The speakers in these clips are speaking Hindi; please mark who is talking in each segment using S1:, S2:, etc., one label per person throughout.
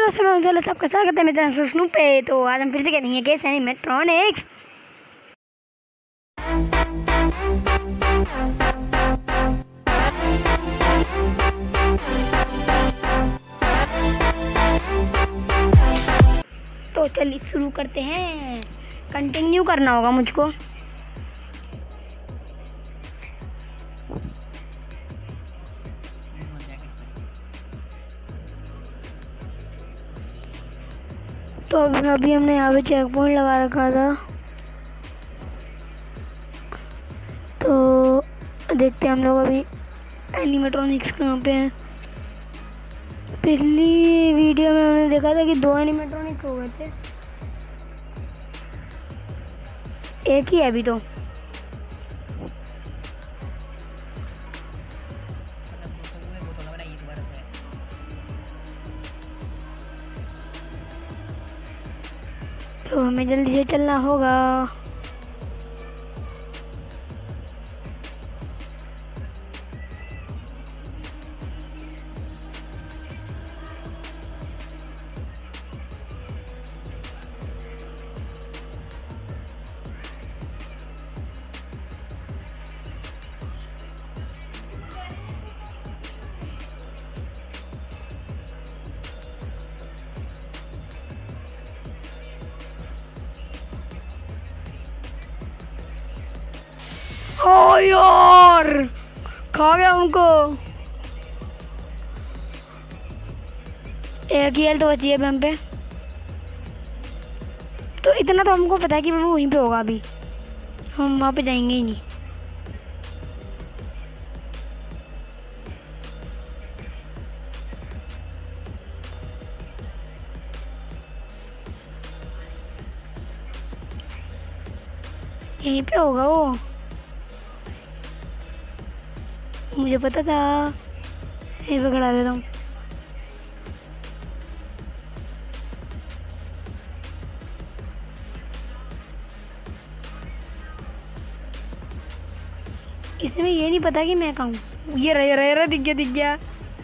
S1: दोस्तों, मैं चलो सबका स्वागत है मेरे चैनल स्नूप पे। तो आज हम फिर से खेलेंगे केस एनिमेट्रॉनिक्स। तो चलिए शुरू करते हैं। कंटिन्यू करना होगा मुझको। तो अभी हमने यहाँ पे चेक पॉइंट लगा रखा था, तो देखते हैं हम लोग अभी एनिमेट्रॉनिक्स कहाँ पे हैं। पिछली वीडियो में हमने देखा था कि 2 एनिमेट्रॉनिक्स हो गए थे, एक ही है अभी। तो हमें जल्दी से चलना होगा। ओ यार, खा गया हमको। एक ही हेल्थ बची है हम पे। तो इतना तो हमको पता है कि वो वहीं पे होगा। अभी हम वहाँ पे जाएंगे ही नहीं। यहीं पे होगा वो, मुझे पता था। यहीं पे खड़ा देता हूँ। इसमें ये नहीं पता कि मैं कहूँ। ये रहा दिख गया।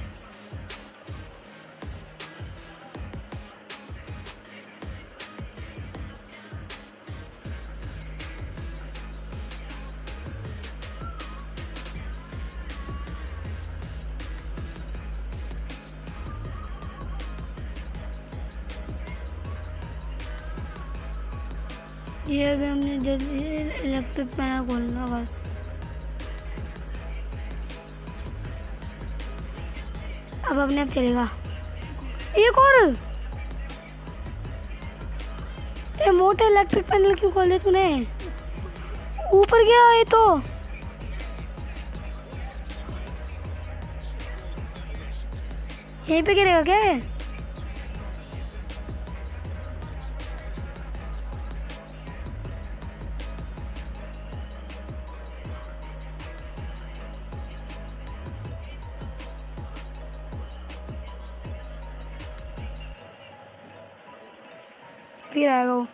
S1: ये अभी हमने जल्दी इलेक्ट्रिक पैनल खोलना बस। अब अपने आप चलेगा। एक और ये मोटे इलेक्ट्रिक पैनल क्यों खोल दे तूने? ऊपर गया ये तो। यहीं पे गिरेगा क्या है? फिर आएगा वो।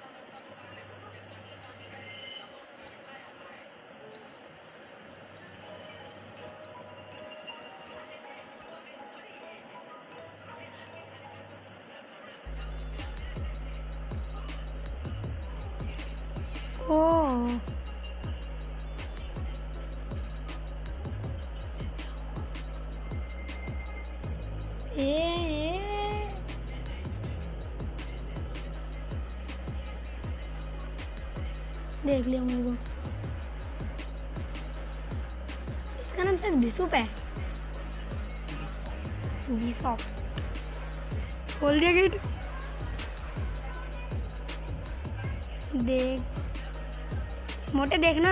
S1: ओह, देख लिया मेरे को। इसका नाम शायद बिशप है। बिशप खोल दिया गेट। देख मोटे, देखना।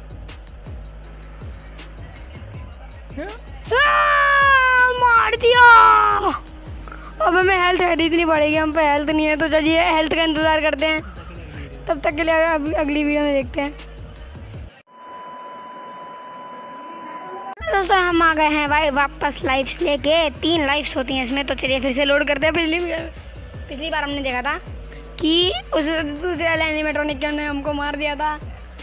S1: मार दिया। अब हमें हेल्थ खरीदनी पड़ेगी। हम पे हेल्थ नहीं है, तो चलिए हेल्थ का इंतज़ार करते हैं। तब तक के लिए अगली वीडियो में देखते हैं। दोस्तों हम आ गए हैं भाई वापस लाइफ्स लेके। 3 लाइफ्स होती हैं इसमें। तो चलिए फिर से लोड करते हैं। पिछली बार हमने देखा था कि उस दूसरे वाले एनिमेट्रॉनिक ने हमको मार दिया था।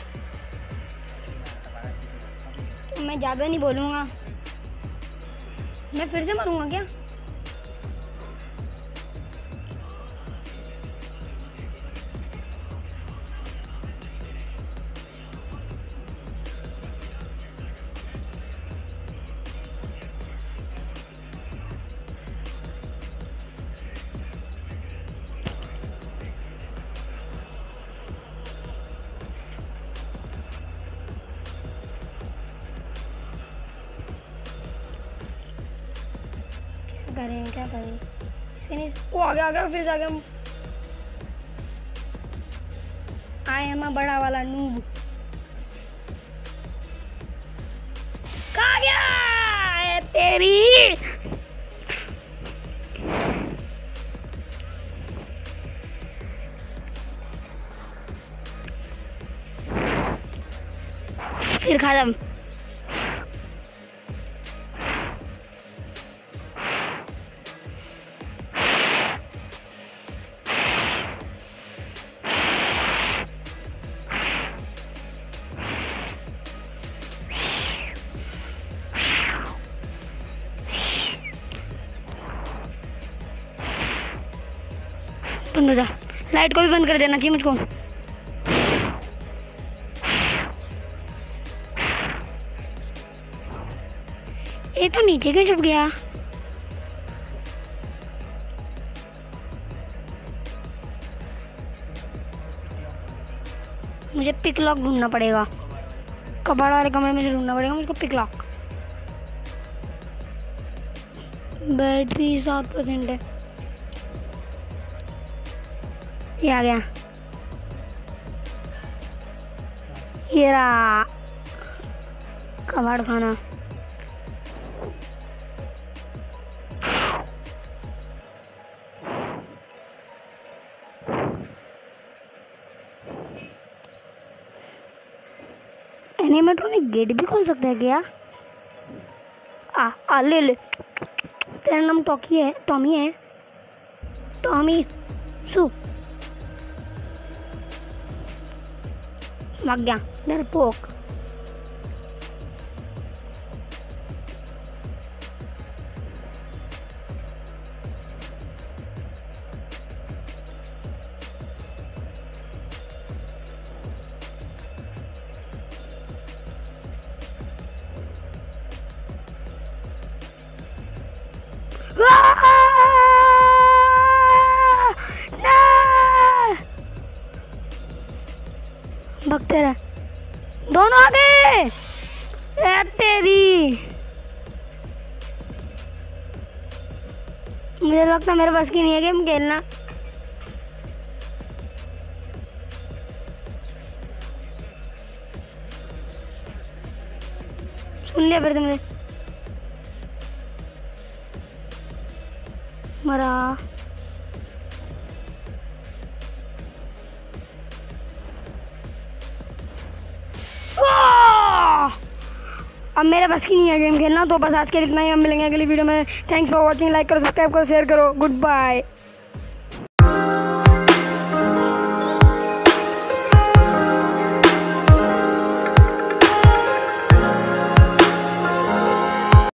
S1: तो मैं ज़्यादा नहीं बोलूँगा। मैं फिर से मरूँगा क्या? करें क्या करें, इसके नहीं वो आ गया फिर जाके हम आए हम बड़ा वाला नूब। कहाँ गया है तेरी? फिर खत्म। बंद हो जा, लाइट को भी बंद कर देना चाहिए मुझको। ये तो नीचे क्यों छुप गया? मुझे पिक लॉक ढूंढना पड़ेगा, कबाड़ वाले कमरे में से ढूंढना पड़ेगा मुझको पिक लॉक। बैटरी 7% है। ये आ गया, ये रहा कबाड़ खाना। एनिमेट्रॉनिक गेट भी खोल सकते हैं क्या? ले ले, तेरा नाम टॉकी है, टॉमी है, टॉमी सू। भाग गया डरपोक। भगते रहे, दोनों आ गए। तेरी, मुझे लगता मेरे बस की नहीं है गेम खेलना। सुन लिया फिर तुमने? मरा अब मेरे बस की नहीं है गेम खेलना। तो बस आज के लिए इतना ही, हम मिलेंगे अगली वीडियो में। थैंक्स फॉर वॉचिंग, लाइक करो, सब्सक्राइब करो, शेयर करो, गुड बाय।